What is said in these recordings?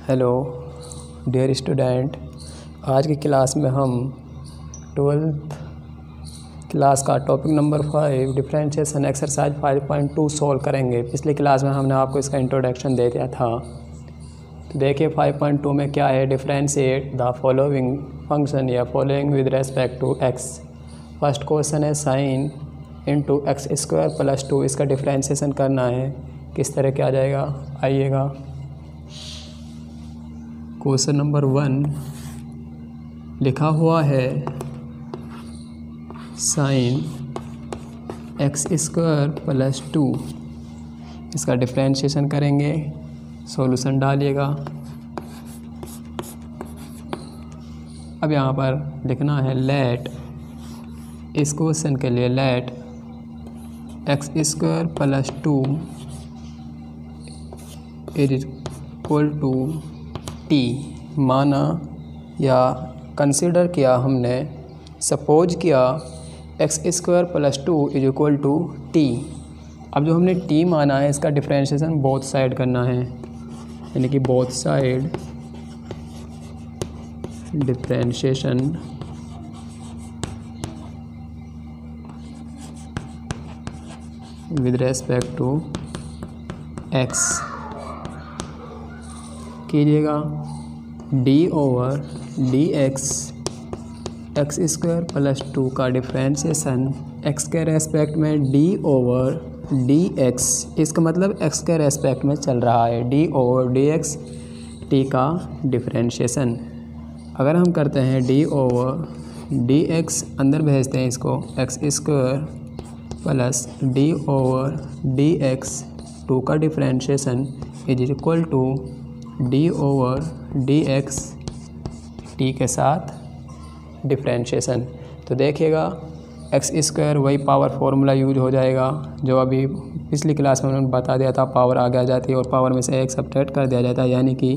Hello dear student, आज की class में हम 12th क्लास का topic number 5 differentiation exercise 5.2 solve करेंगे। पिछली क्लास में हमने आपको इसका इंट्रोडक्शन दे दिया था। तो देखिए 5.2 में क्या है, डिफरेंशिएट द फॉलोइंग फंक्शन या following with respect to x. First question है sine into x square plus 2, इसका डिफरेंशिएशन करना है। किस तरह क्या आ जाएगा, आइएगा। क्वेश्चन नंबर 1 लिखा हुआ है साइन एक्स स्क्वायर प्लस 2, इसका डिफरेंशिएशन करेंगे। सॉल्यूशन डालिएगा। अब यहाँ पर लिखना है लेट, इस क्वेश्चन के लिए let x square plus 2 is equal to t. माना या कंसिडर किया हमने, सपोज किया x square plus 2 is equal to t. अब जो हमने टी माना है, इसका डिफरेंशिएशन बोथ साइड करना है, यानी कि both side differentiation with respect to x कीजिएगा। D over d x square plus 2 का डिफरेंशिएशन एक्स के रेस्पेक्ट में डी ओवर डी एक्स, इसका मतलब एक्स के रेस्पेक्ट में चल रहा है। D over d x t का डिफरेंशिएशन अगर हम करते हैं डी ओवर डी एक्स, अंदर भेजते हैं इसको, x square plus d over d x 2 का differentiation is equal to d over d x t के साथ डिफरेंशिएशन। तो देखिएगा एक्स स्क्वायर वही पावर फॉर्मूला यूज हो जाएगा जो अभी पिछली क्लास में उन्होंने बता दिया था। पावर आगे आ जाती है और पावर में से एक सब्ट्रैक्ट कर दिया जाता है, यानी कि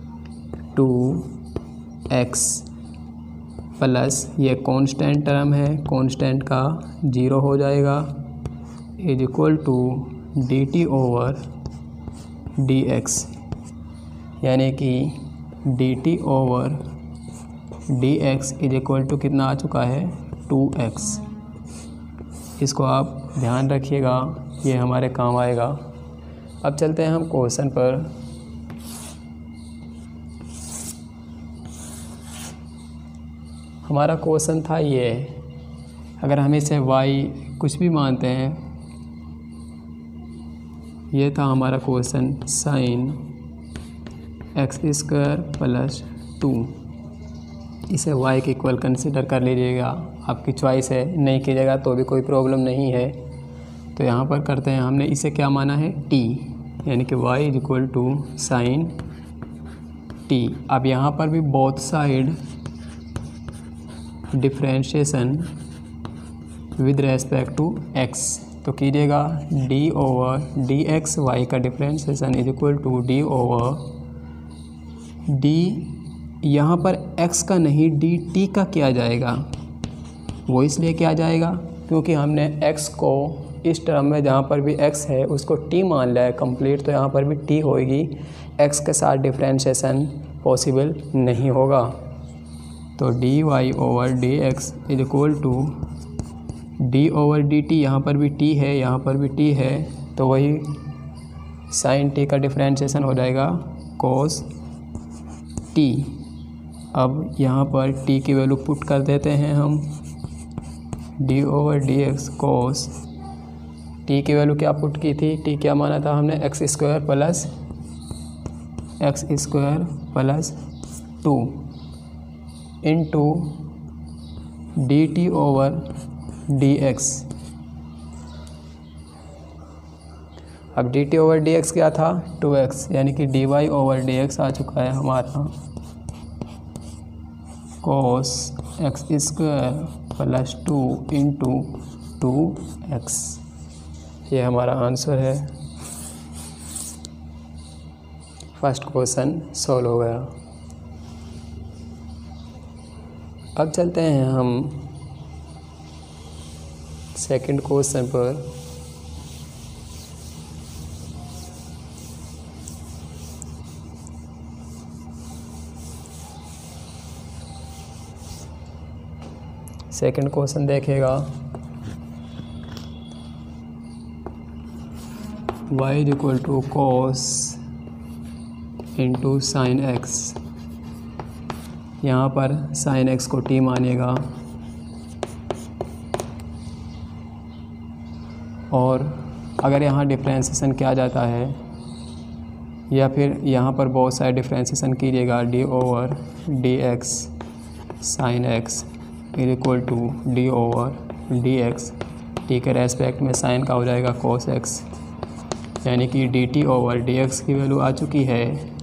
2x प्लस ये कांस्टेंट टर्म है, कांस्टेंट का 0 हो जाएगा, is equal to d t over d x, यानी कि d t over d x is equal to कितना आ चुका है, 2x। इसको आप ध्यान रखिएगा, ये हमारे काम आएगा। अब चलते हैं हम क्वेश्चन पर। हमारा क्वेश्चन था ये, अगर हम इसे y कुछ भी मानते हैं, ये था हमारा question sine x square plus 2, इसे y के इक्वल कंसिडर कर लीजिएगा, आपकी चॉइस है, नहीं कीजिएगा तो भी कोई प्रॉब्लम नहीं है। तो यहाँ पर करते हैं, हमने इसे क्या माना है, t, यानी कि y is equal to sine t। अब यहाँ पर भी both side differentiation with respect to x, तो कीजिएगा d over d x y का differentiation is equal to d over d, यहाँ पर x का नहीं डी टी का किया जाएगा। वो इसलिए किया जाएगा क्योंकि हमने x को इस टर्म में जहाँ पर भी x है उसको t मान लिया है कंप्लीट, तो यहाँ पर भी t होएगी, x के साथ डिफरेंशिएशन पॉसिबल नहीं होगा। तो d y over d x is equal to d over d t, यहाँ पर भी t है, यहाँ पर भी t है, तो वही साइन t का डिफरेंशिएशन हो जाएगा कोस t। अब यहाँ पर t की वैल्यू पुट कर देते हैं हम, d over d x cos t की वैल्यू क्या पुट की थी, t क्या माना था हमने, x square plus 2 into d t over d x. अब d t over d x क्या था, 2x, यानी कि d y over d x आ चुका है हमारा cos x square plus 2 into 2x। ये हमारा आंसर है। फर्स्ट क्वेश्चन सॉल्व हो गया। अब चलते हैं हम सेकंड क्वेश्चन पर। सेकंड क्वेश्चन देखेगा y equal to cos into sine x. यहाँ पर साइन एक्स को t मानेगा और अगर यहाँ डिफ्रेंशिएशन किया जाता है या फिर यहाँ पर बहुत सारे डिफ्रेंशिएशन कीजिएगा d over d x sine x equal to d over d x, t के रेस्पेक्ट में साइन का हो जाएगा cos एक्स, यानी कि d t over d x की वैल्यू आ चुकी है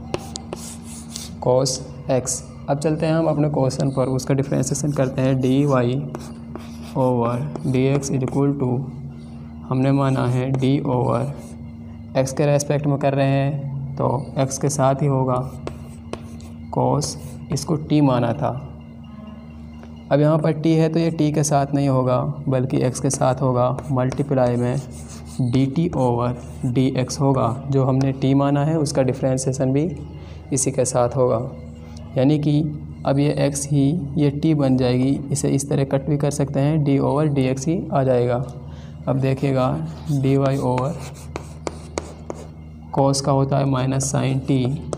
cos एक्स। अब चलते हैं हम अपने क्वेश्चन पर, उसका डिफ्रेंशिएशन करते हैं d y over d x equal to, हमने माना है डी ओवर एक्स के रेस्पेक्ट में कर रहे हैं तो एक्स के साथ ही होगा, cos इसको t माना था। अब यहाँ पर t है तो ये t के साथ नहीं होगा बल्कि x के साथ होगा, मल्टीप्लाई में dt ओवर dx होगा। जो हमने t माना है उसका डिफ्रेंशिएशन भी इसी के साथ होगा, यानी कि अब ये x ही ये t बन जाएगी। इसे इस तरह कट भी कर सकते हैं, d ओवर dx ही आ जाएगा। अब देखिएगा dy ओवर cos का होता है माइनस साइन t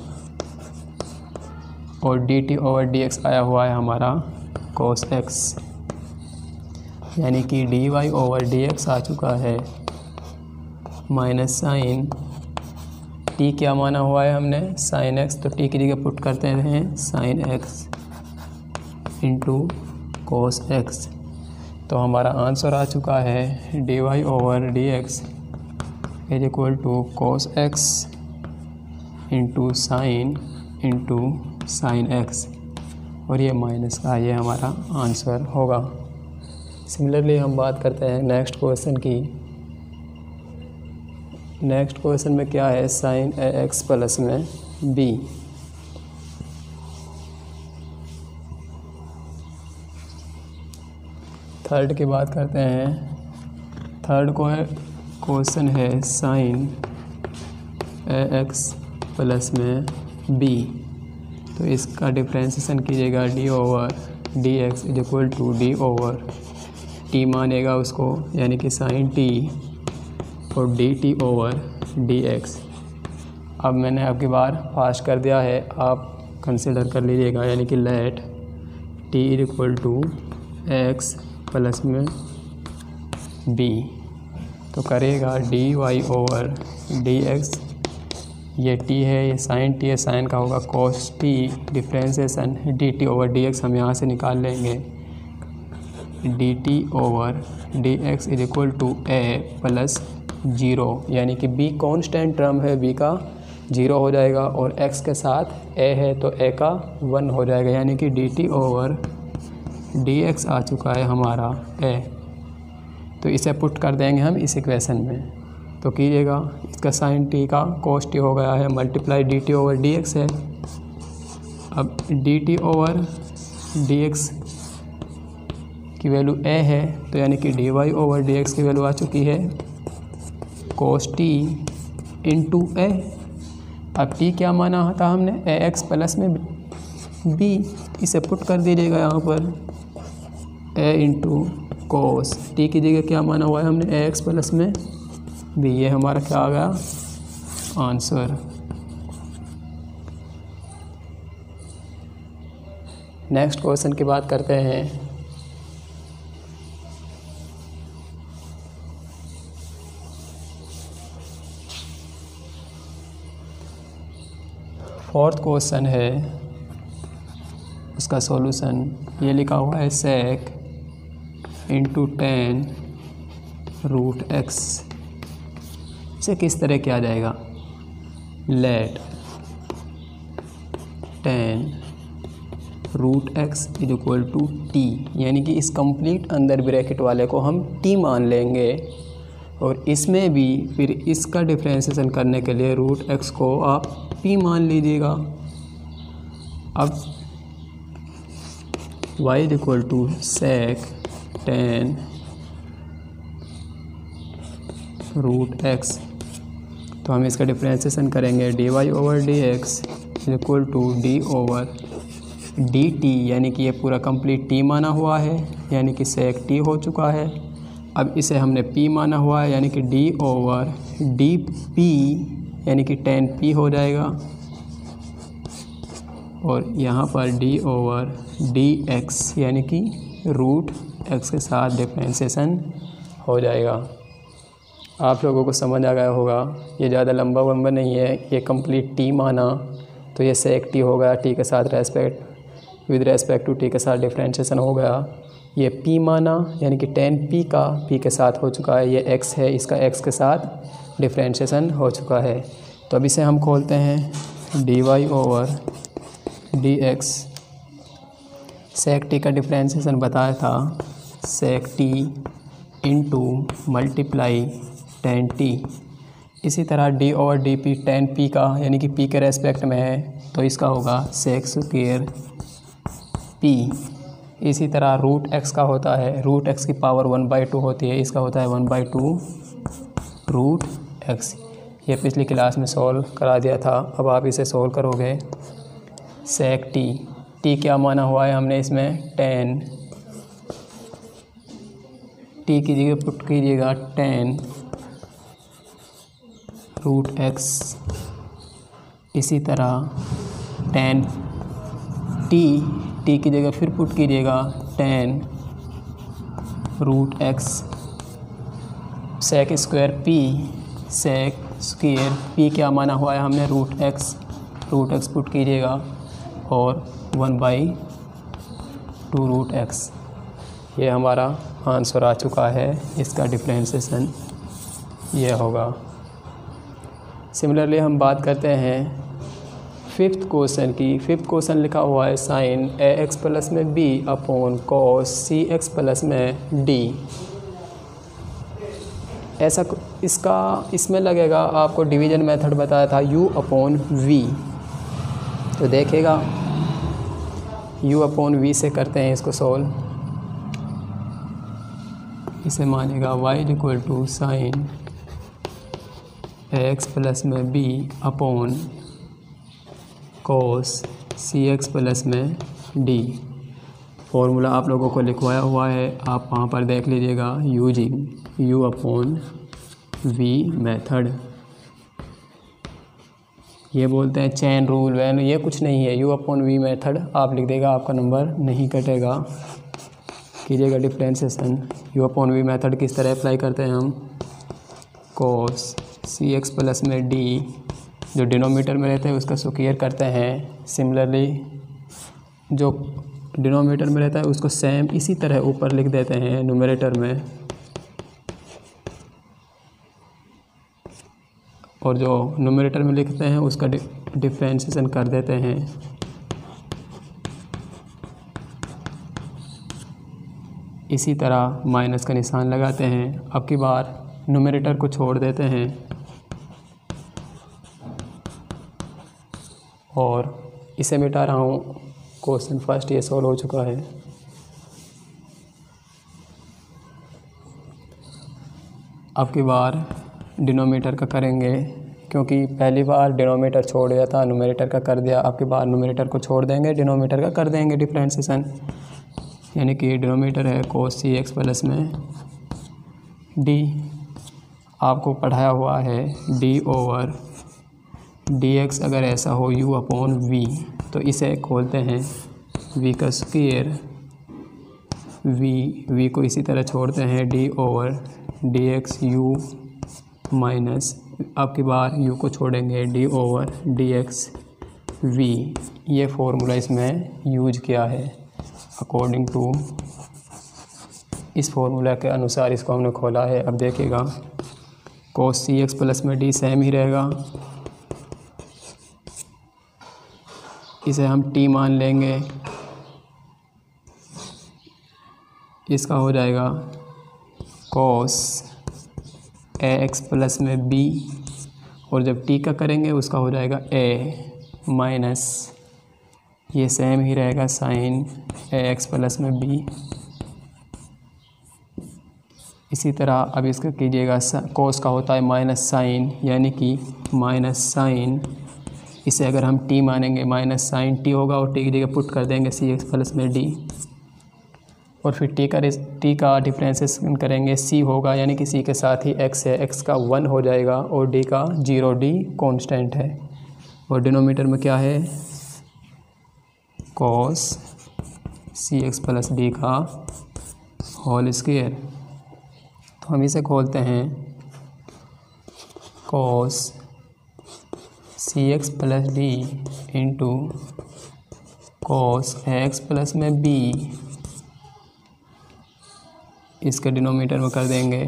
और dt ओवर dx आया हुआ है हमारा cos x, यानी कि dy ओवर dx आ चुका है माइनस साइन t, क्या माना हुआ है हमने साइन x, तो t की जगह पुट करते हैं sine x into cos x। तो हमारा आंसर आ चुका है dy over dx is equal to cos x into sine x, और ये माइनस का ये हमारा आंसर होगा। सिमिलरली हम बात करते हैं नेक्स्ट क्वेश्चन की। नेक्स्ट क्वेश्चन में क्या है, साइन ए एक्स प्लस में b। थर्ड की बात करते हैं। थर्ड को क्वेश्चन है साइन ए एक्स प्लस में b, तो इसका डिफ्रेंशिएशन कीजिएगा d over d x is equal to d over t मानेगा उसको, यानी कि साइन t और d t over d x. अब मैंने आपकी बार फास्ट कर दिया है, आप कंसिडर कर लीजिएगा, यानी कि let t is equal to x plus में b, तो करेगा d y over d x, ये t है, ये साइन t है, साइन का होगा cos t, differentiation dt over dx हम यहाँ से निकाल लेंगे, dt over dx is equal to a plus 0, यानी कि b कांस्टेंट टर्म है, b का 0 हो जाएगा और x के साथ a है तो a का 1 हो जाएगा, यानी कि dt ओवर dx आ चुका है हमारा a। तो इसे पुट कर देंगे हम इस इक्वेशन में, तो कीजिएगा इसका साइन t का cos t हो गया है मल्टीप्लाई dt ओवर dx है। अब dt ओवर dx की वैल्यू a है, तो यानी कि dy ओवर dx की वैल्यू आ चुकी है cos t इंटू a। अब t क्या माना था हमने, ax प्लस में b, इसे पुट कर दीजिएगा यहाँ पर a इंटू कोस, t की जगह क्या माना हुआ है हमने ax प्लस में b, ये हमारा क्या आ गया आंसर। नेक्स्ट क्वेश्चन की बात करते हैं। फोर्थ क्वेश्चन है, उसका सॉल्यूशन ये लिखा हुआ है sec into ten root x. इसे किस तरह किया जाएगा, let ten root x is equal to t, यानी कि इस कंप्लीट अंदर ब्रैकेट वाले को हम टी मान लेंगे और इसमें भी फिर इसका डिफ्रेंशिएशन करने के लिए रूट एक्स को आप पी मान लीजिएगा। अब y is equal to sec ten root x, तो हम इसका डिफ्रेंशिएशन करेंगे dy over d x is equal to d over d t यानी कि ये पूरा कंप्लीट टी माना हुआ है, यानी कि सेक टी हो चुका है। अब इसे हमने पी माना हुआ है, यानी कि डी ओवर डी पी यानी कि 10p हो जाएगा। और यहाँ पर डी ओवर डी एक्स यानी कि रूट एक्स के साथ डिफ्रेंशिएशन हो जाएगा। आप लोगों को समझ आ गया होगा, ये ज़्यादा लंबा वंबा नहीं है। ये कंप्लीट टी माना तो ये सेक टी हो गया, टी के साथ विद रेस्पेक्ट टू टी के साथ डिफ्रेंशिएशन हो गया। ये पी माना यानी कि 10p का पी के साथ हो चुका है। ये x है, इसका x के साथ डिफ्रेंशिएशन हो चुका है। तो अब इसे हम खोलते हैं d y over d x. Sec t का डिफ्रेंशिएशन बताया था, सेक टी इंटू मल्टीप्लाई 10t। इसी तरह D over D P 10p का यानी कि p के रेस्पेक्ट में है तो इसका होगा सेक स्क्वायर p। इसी तरह रूट x का होता है, रूट x की पावर 1/2 होती है, इसका होता है 1/2 रूट x। ये पिछली क्लास में सॉल्व करा दिया था। अब आप इसे सॉल्व करोगे। सेक टी क्या माना हुआ है हमने इसमें 10, टी की जगह पुट कीजिएगा 10 रूट x। इसी तरह 10 टी की जगह फिर पुट कीजिएगा 10 root x sec square p। Sec square p क्या माना हुआ है हमने रूट x पुट कीजिएगा और 1/2 रूट x। ये हमारा आंसर आ चुका है। इसका डिफ्रेंशिएशन ये होगा। सिमिलरली हम बात करते हैं फिफ्थ क्वेश्चन की। फिफ्थ क्वेश्चन लिखा हुआ है साइन ax प्लस में b upon cos cx plus में d। ऐसा इसमें लगेगा आपको डिवीजन मेथड बताया था u अपॉन v। तो देखिएगा u अपॉन v से करते हैं इसको सॉल्व। इसे मानेगा y equal to sine ax plus में b upon cos cx plus में d। फॉर्मूला आप लोगों को लिखवाया हुआ है, आप वहाँ पर देख लीजिएगा। Using u upon v method, ये बोलते हैं चेन रूल वैन, ये कुछ नहीं है। u अपॉन v मेथड आप लिख देगा, आपका नंबर नहीं कटेगा। कीजिएगा differentiation. u upon v method किस तरह अप्लाई करते हैं हम, कॉस cx प्लस में d जो डिनोमीटर में रहता है उसका स्क्वायर करते हैं। सिमिलरली जो डिनोमीटर में रहता है उसको सेम इसी तरह ऊपर लिख देते हैं न्यूमरेटर में, और जो न्यूमरेटर में लिखते हैं उसका डिफ्रेंशिएशन कर देते हैं। इसी तरह माइनस का निशान लगाते हैं। अब की बार न्यूमरेटर को छोड़ देते हैं और इसे मिटा रहा हूँ। क्वेश्चन फर्स्ट ये सॉल्व हो चुका है। अब की बार डिनोमीटर का करेंगे, क्योंकि पहली बार डिनोमीटर छोड़ दिया था, न्यूमरेटर का कर दिया। अब की बार न्यूमरेटर को छोड़ देंगे, डिनोमीटर का कर देंगे डिफ्रेंशिएशन। यानी कि डिनोमीटर है cos cx प्लस में d। आपको पढ़ाया हुआ है d ओवर dx। अगर ऐसा हो u अपॉन v तो इसे खोलते हैं v का स्क्वायर। v को इसी तरह छोड़ते हैं d over dx u minus, अब की बार u को छोड़ेंगे d ओवर dx v। ये फॉर्मूला इसमें यूज किया है अकॉर्डिंग टू, इस फॉर्मूला के अनुसार इसको हमने खोला है। अब देखिएगा cos cx प्लस में d सेम ही रहेगा, इसे हम t मान लेंगे। इसका हो जाएगा cos ax प्लस में b, और जब t का करेंगे उसका हो जाएगा a माइनस, ये सेम ही रहेगा साइन ax प्लस में b। इसी तरह अब इसका कीजिएगा, cos का होता है माइनस साइन, यानी कि माइनस साइन इसे अगर हम टी मानेंगे माइनस साइन टी होगा और टी की जगह पुट कर देंगे सी एक्स प्लस में डी, और फिर टी का डिफ्रेंसिएशन करेंगे सी होगा यानी कि सी के साथ ही एक्स है, एक्स का 1 हो जाएगा और डी का 0, डी कांस्टेंट है। और डिनोमिनेटर में क्या है cos c x plus d का होल स्क्वायर। तो हम इसे खोलते हैं cos c x plus d into cos x plus में बी, इसके डिनोमिनेटर में कर देंगे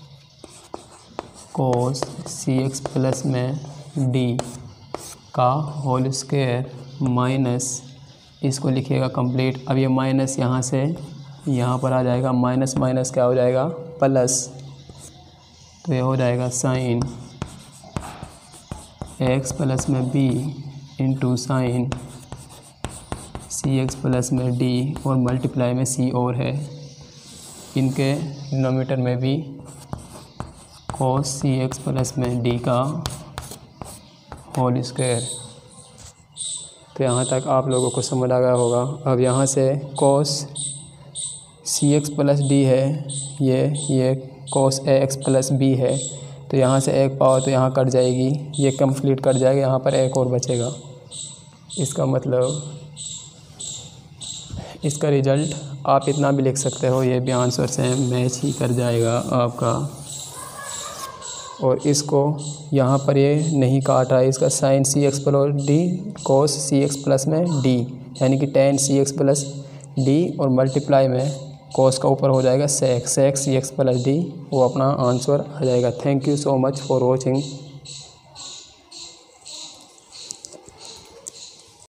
कॉस सी एक्स प्लस में डी का होल स्क्वायर माइनस, इसको लिखिएगा कंप्लीट। अब ये माइनस यहाँ से यहाँ पर आ जाएगा, माइनस माइनस क्या हो जाएगा प्लस, तो ये हो जाएगा साइन एक्स प्लस में बी इंटू साइन सी एक्स प्लस में डी और मल्टीप्लाई में सी और है, इनके डिनोमिनेटर में भी cos सी एक्स प्लस में डी का होल स्क्वायर। तो यहाँ तक आप लोगों को समझ आ गया होगा। अब यहाँ से cos सी एक्स प्लस डी है, ये cos A x plus B है, तो यहाँ से एक पावर तो यहाँ कट जाएगी, ये कंप्लीट कट जाएगा, यहाँ पर एक और बचेगा। इसका मतलब इसका रिज़ल्ट आप इतना भी लिख सकते हो, ये भी आंसर से मैच ही कर जाएगा आपका। और इसको यहाँ पर ये नहीं काट रहा है, इसका साइन सी x plus D cos C x plus में डी यानी कि tan C x plus D और मल्टीप्लाई में कोस का ऊपर हो जाएगा sec C x plus D, वो अपना आंसर आ जाएगा। Thank you so much for watching.